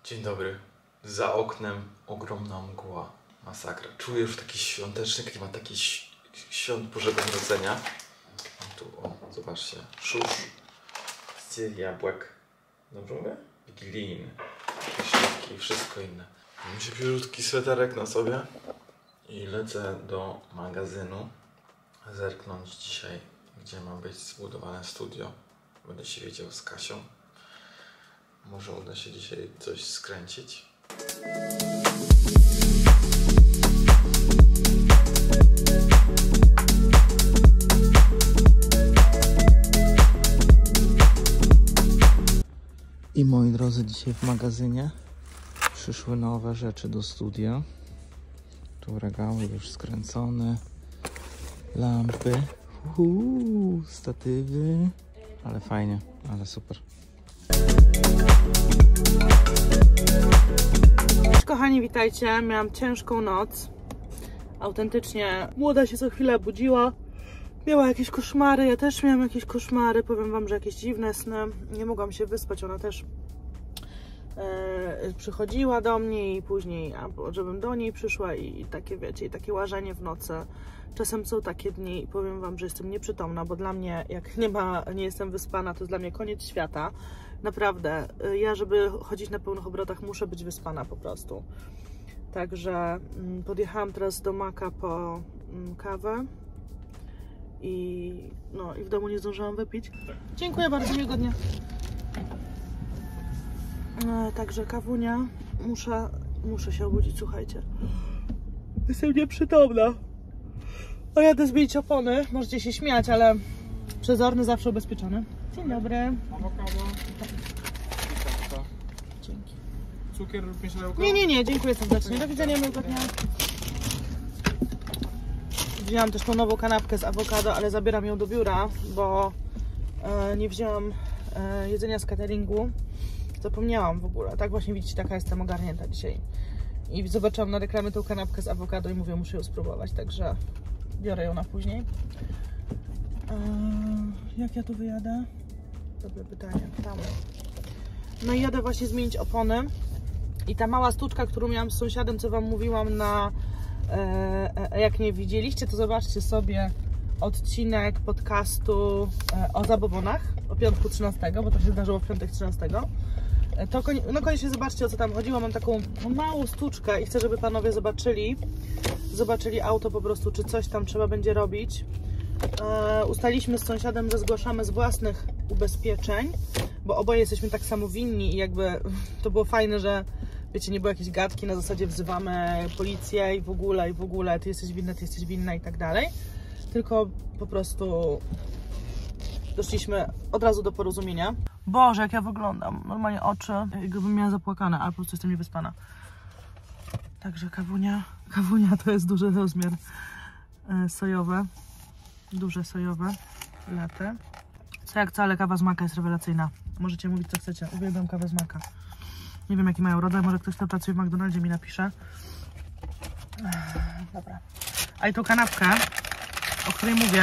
Dzień dobry. Za oknem ogromna mgła. Masakra. Czuję już taki świąteczny klimat, taki świąt Bożego Narodzenia. Tu, o, zobaczcie. Szusz. Styl jabłek. Dobrze mówię? Wigilijny. Śliwki i wszystko inne. Mam cieplutki sweterek na sobie. I lecę do magazynu. Zerknąć dzisiaj, gdzie ma być zbudowane studio. Będę się wiedział z Kasią. Może uda się dzisiaj coś skręcić. I moi drodzy, dzisiaj w magazynie przyszły nowe rzeczy do studia. Tu regały już skręcone, lampy, statywy, ale fajnie, ale super. Kochani, witajcie. Miałam ciężką noc. Autentycznie młoda się co chwilę budziła. Miała jakieś koszmary, ja też miałam jakieś koszmary. Powiem wam, że jakieś dziwne sny. Nie mogłam się wyspać, ona też przychodziła do mnie i później, żebym do niej przyszła i takie, wiecie, i takie łażenie w nocy. Czasem są takie dni i powiem wam, że jestem nieprzytomna, bo dla mnie, jak nie jestem wyspana, to jest dla mnie koniec świata. Naprawdę, ja żeby chodzić na pełnych obrotach, muszę być wyspana po prostu. Także podjechałam teraz do Maka po kawę i w domu nie zdążyłam wypić. Dziękuję bardzo, miłego dnia. Także kawunia, muszę się obudzić, słuchajcie. Jestem nieprzytomna. O, jadę zmienić opony, możecie się śmiać, ale przezorny zawsze ubezpieczony. Dzień dobry. Awokado. Dzięki. Cukier lub mieszadełko? Nie, dziękuję serdecznie. Do widzenia, miłego dnia. Wzięłam też tą nową kanapkę z awokado, ale zabieram ją do biura, bo nie wzięłam jedzenia z cateringu. Zapomniałam w ogóle. Tak właśnie widzicie, taka jestem ogarnięta dzisiaj. I zobaczyłam na reklamie tą kanapkę z awokado i mówię, muszę ją spróbować, także biorę ją na później. Jak ja tu wyjadę? Dobre pytanie. Tam. No i jadę właśnie zmienić opony. I ta mała sztuczka, którą miałam z sąsiadem, co wam mówiłam jak nie widzieliście, to zobaczcie sobie odcinek podcastu o zabobonach, o piątku 13, bo to się zdarzyło w piątek 13. To koniecznie zobaczcie, o co tam chodziło. Mam taką małą sztuczkę i chcę, żeby panowie zobaczyli auto po prostu, czy coś tam trzeba będzie robić. Ustaliśmy z sąsiadem, że zgłaszamy z własnych ubezpieczeń, bo oboje jesteśmy tak samo winni i jakby to było fajne, że wiecie, nie było jakieś gadki na zasadzie wzywamy policję i w ogóle ty jesteś winna i tak dalej, tylko po prostu doszliśmy od razu do porozumienia. Boże, jak ja wyglądam, normalnie oczy jakbym miała zapłakane, ale po prostu jestem niewyspana. Także kawunia to jest duży rozmiar sojowe. Duże sojowe latte. Co jak co, ale kawa z Maka jest rewelacyjna. Możecie mówić, co chcecie. Uwielbiam kawę z Maka. Nie wiem, jaki mają rodzaj. Może ktoś, kto pracuje w McDonaldzie, mi napisze. Dobra. A i tą kanapkę, o której mówię,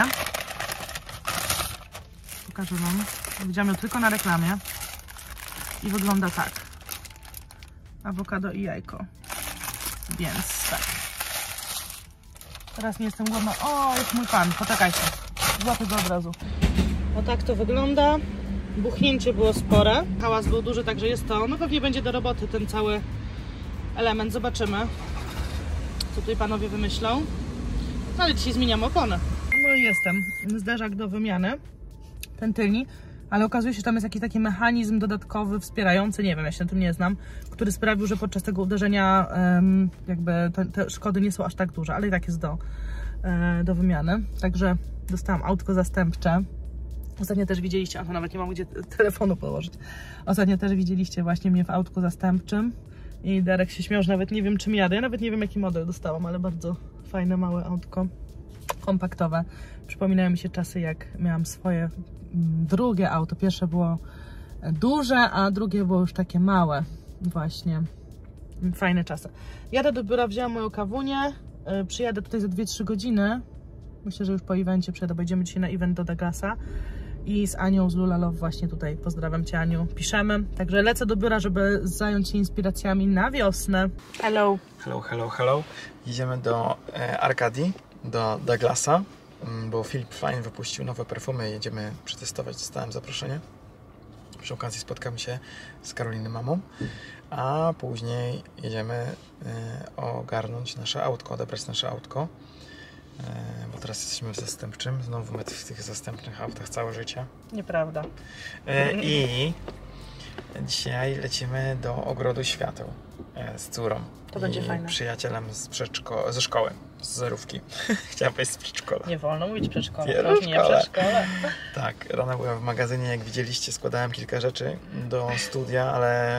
pokażę wam. Widziałam ją tylko na reklamie. I wygląda tak. Awokado i jajko. Więc tak. Teraz nie jestem głodna. O, jest mój pan, poczekajcie. Złapię go od razu. O tak to wygląda. Buchnięcie było spore. Hałas był duży, także jest to. No pewnie będzie do roboty ten cały element. Zobaczymy, co tutaj panowie wymyślą. No ale dzisiaj zmieniam opony. No i jestem. Zderzak do wymiany. Ten tylni. Ale okazuje się, że tam jest jakiś taki mechanizm dodatkowy, wspierający, nie wiem, ja się na tym nie znam, który sprawił, że podczas tego uderzenia jakby te szkody nie są aż tak duże, ale i tak jest do wymiany. Także dostałam autko zastępcze. Ostatnio też widzieliście, a to nawet nie mam gdzie telefonu położyć. Ostatnio też widzieliście właśnie mnie w autku zastępczym i Darek się śmiał, że nawet nie wiem, czym jadę. Ja nawet nie wiem, jaki model dostałam, ale bardzo fajne, małe autko, kompaktowe. Przypominają mi się czasy, jak miałam swoje drugie auto. Pierwsze było duże, a drugie było już takie małe. Właśnie. Fajne czasy. Jadę do biura, wzięłam moją kawunię. Przyjadę tutaj za 2-3 godziny. Myślę, że już po evencie przyjadę, bo idziemy dzisiaj na event do Douglasa. i z Anią z Lula Love właśnie tutaj, pozdrawiam Cię Aniu, piszemy. Także lecę do biura, żeby zająć się inspiracjami na wiosnę. Hello. Hello, hello, hello. Idziemy do Arkadii, do Douglasa, bo Filip Fine wypuścił nowe perfumy i jedziemy przetestować. Dostałem zaproszenie. Przy okazji spotkamy się z Karoliny mamą, a później jedziemy ogarnąć nasze autko, odebrać nasze autko, bo teraz jesteśmy w zastępczym. Znowu my w tych zastępnych autach całe życie. Nieprawda. I dzisiaj lecimy do Ogrodu Świateł z córą. To będzie fajne. Przyjacielem ze szkoły, z zerówki. Chciałam powiedzieć z przedszkola. Nie wolno mówić przedszkole. Nie przedszkole. Tak, rano byłem w magazynie, jak widzieliście, składałem kilka rzeczy do studia, ale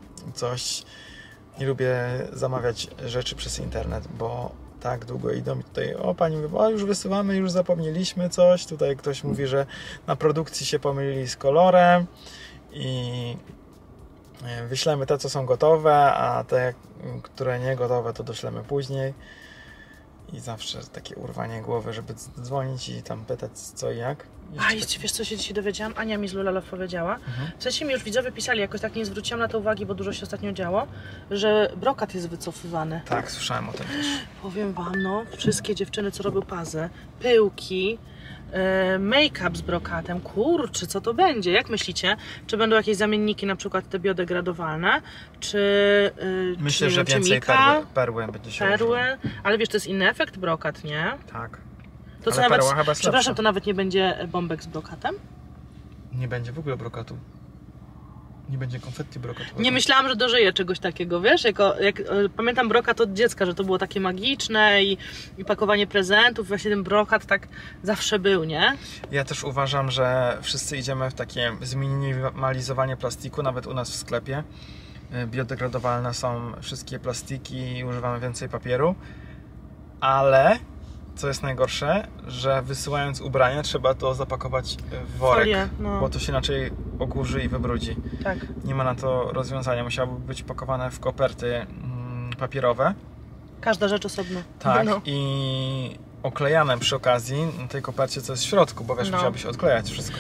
nie lubię zamawiać rzeczy przez internet, bo tak długo idą i tutaj, pani mówi, już wysyłamy, już zapomnieliśmy coś. Tutaj ktoś mówi, że na produkcji się pomylili z kolorem i wyślemy te, co są gotowe, a te, które nie gotowe, to doślemy później. I zawsze takie urwanie głowy, żeby dzwonić i tam pytać co i jak. Wiesz co się dzisiaj dowiedziałam? Ania mi z Lula Love powiedziała. W sensie mi już widzowie pisali, jakoś tak nie zwróciłam na to uwagi, bo dużo się ostatnio działo, że brokat jest wycofywany. Tak, słyszałem o tym też. Powiem wam, wszystkie dziewczyny, co robią pazę, pyłki, make-up z brokatem, kurczę, co to będzie? Jak myślicie? Czy będą jakieś zamienniki, na przykład te biodegradowalne, czy myślę, że więcej perły będzie się perły, ale wiesz, to jest inny efekt brokat, nie? Tak. To co nawet, przepraszam, to nawet nie będzie bombek z brokatem? Nie będzie w ogóle brokatu. Nie będzie konfetti brokatowego. Nie myślałam, że dożyję czegoś takiego, wiesz? Pamiętam brokat od dziecka, że to było takie magiczne i pakowanie prezentów. Właśnie ten brokat tak zawsze był, nie? Ja też uważam, że wszyscy idziemy w takie zminimalizowanie plastiku, nawet u nas w sklepie. Biodegradowalne są wszystkie plastiki i używamy więcej papieru. Ale, co jest najgorsze, że wysyłając ubrania trzeba to zapakować w worek, folię, bo to się inaczej okurzy i wybrudzi. Tak. Nie ma na to rozwiązania, musiałoby być pakowane w koperty papierowe. Każda rzecz osobno. Tak, i oklejane przy okazji na tej kopercie, co jest w środku, bo wiesz, musiałabyś odklejać wszystko.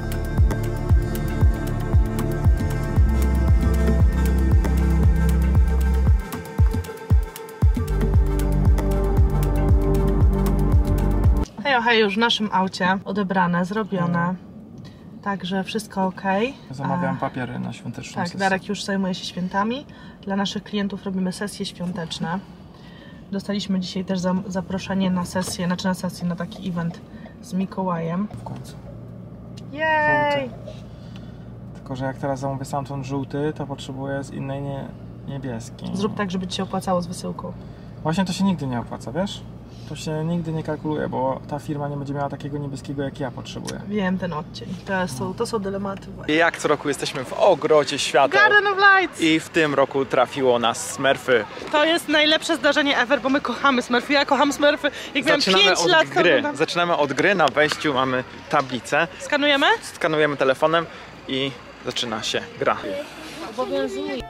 Hej, już w naszym aucie odebrane, zrobione. Także wszystko ok. Zamawiam papiery na świąteczną sesję. Tak, Darek już zajmuje się świętami. Dla naszych klientów robimy sesje świąteczne. Dostaliśmy dzisiaj też zaproszenie na sesję, na taki event z Mikołajem. W końcu. Jej! Tylko, że jak teraz zamówię stamtąd żółty, to potrzebuję z innej niebieskiej. Zrób tak, żeby ci się opłacało z wysyłką. Właśnie to się nigdy nie opłaca, wiesz? To się nigdy nie kalkuluje, bo ta firma nie będzie miała takiego niebieskiego, jak ja potrzebuję. Wiem, ten odcień. To są dylematy właśnie. Jak co roku jesteśmy w Ogrodzie Świateł. Garden of Lights! I w tym roku trafiło nas Smurfy. To jest najlepsze zdarzenie ever, bo my kochamy Smurfy. Ja kocham Smurfy. Jak miałam 5 lat, to... Zaczynamy od gry. Na wejściu mamy tablicę. Skanujemy? Skanujemy telefonem i zaczyna się gra. Obowiązuje.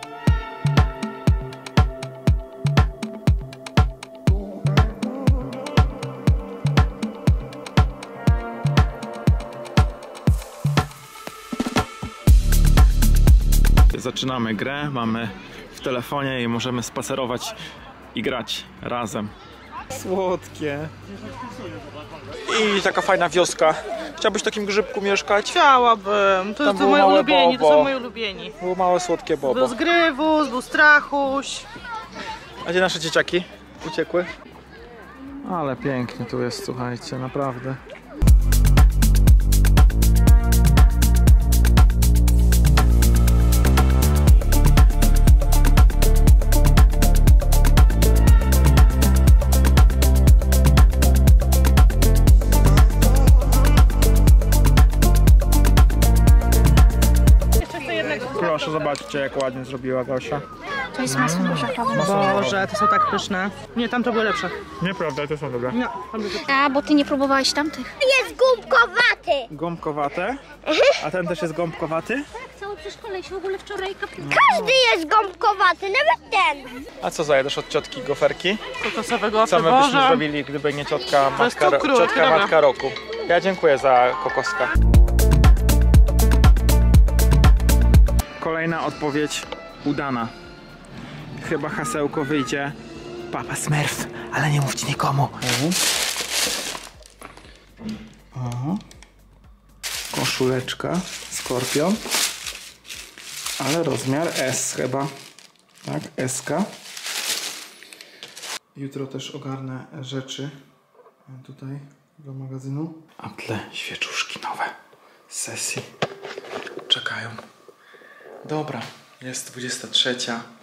Zaczynamy grę, mamy w telefonie i możemy spacerować i grać razem. Słodkie. I taka fajna wioska. Chciałbyś w takim grzybku mieszkać? Chciałabym. To są moi ulubieni, to są moi ulubieni. Było małe słodkie bobo. Był zgrywus, był strachuś. A gdzie nasze dzieciaki? Uciekły? Ale pięknie tu jest, słuchajcie, naprawdę. Proszę, zobaczcie, jak ładnie zrobiła Gosia. To jest masło orzechowe. Boże, to są tak pyszne. Nie, tamte były lepsze. Nieprawda, to są dobre. Nie, A, bo ty nie próbowałeś tamtych. Jest gąbkowaty! Gąbkowate? A ten też jest gąbkowaty? Całe przeszkolenie w ogóle wczoraj Każdy jest gąbkowaty, nawet ten! A co zajadasz od ciotki goferki? kokosowego Co my byśmy zrobili, gdyby nie ciotka To jest matka, cukru, ciotka dobra. matka roku? Ja dziękuję za kokoska. kolejna odpowiedź udana. Chyba hasełko wyjdzie Papa Smurf, ale nie mówcie nikomu. Aha. Koszuleczka, skorpion, ale rozmiar S chyba, tak, SK. Jutro też ogarnę rzeczy tutaj do magazynu. A w tle świeczuszki nowe z sesji czekają. Dobra, jest 23.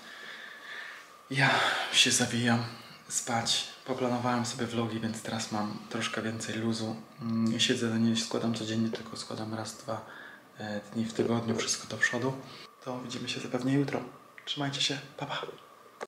Ja się zawijam spać. Poplanowałem sobie vlogi, więc teraz mam troszkę więcej luzu. Nie siedzę, nie składam codziennie, tylko składam raz, 2 dni w tygodniu, wszystko do przodu. To widzimy się zapewne jutro. Trzymajcie się, pa pa!